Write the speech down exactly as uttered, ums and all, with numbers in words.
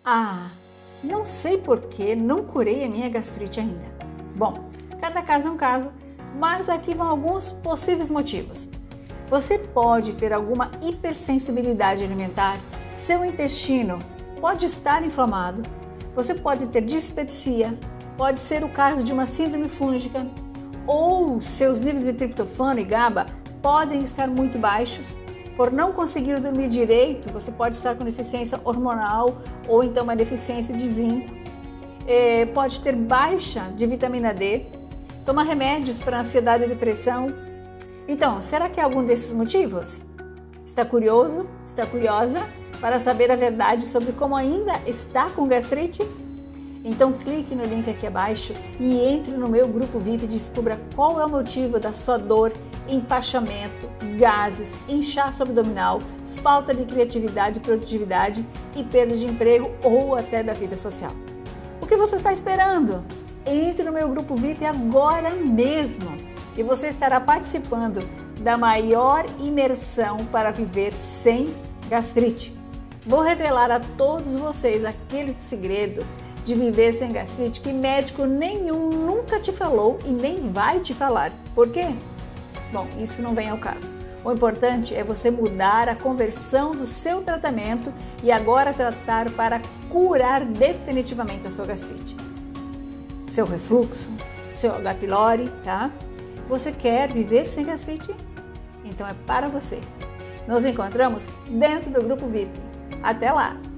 Ah, não sei por que não curei a minha gastrite ainda. Bom, cada caso é um caso, mas aqui vão alguns possíveis motivos. Você pode ter alguma hipersensibilidade alimentar, seu intestino pode estar inflamado, você pode ter dispepsia, pode ser o caso de uma síndrome fúngica, ou seus níveis de triptofano e GABA podem estar muito baixos. Por não conseguir dormir direito, você pode estar com deficiência hormonal ou então uma deficiência de zinco. É, pode ter baixa de vitamina D, toma remédios para ansiedade e depressão. Então, será que é algum desses motivos? Está curioso? Está curiosa para saber a verdade sobre como ainda está com gastrite? Então clique no link aqui abaixo e entre no meu grupo V I P e descubra qual é o motivo da sua dor, empachamento, gases, inchaço abdominal, falta de criatividade, produtividade e perda de emprego ou até da vida social. O que você está esperando? Entre no meu grupo V I P agora mesmo e você estará participando da maior imersão para viver sem gastrite. Vou revelar a todos vocês aquele segredo de viver sem gastrite que médico nenhum nunca te falou e nem vai te falar. Por quê? Bom, isso não vem ao caso. O importante é você mudar a conversão do seu tratamento e agora tratar para curar definitivamente a sua gastrite. Seu refluxo, seu H. pylori, tá? Você quer viver sem gastrite? Então é para você. Nos encontramos dentro do grupo V I P. Até lá!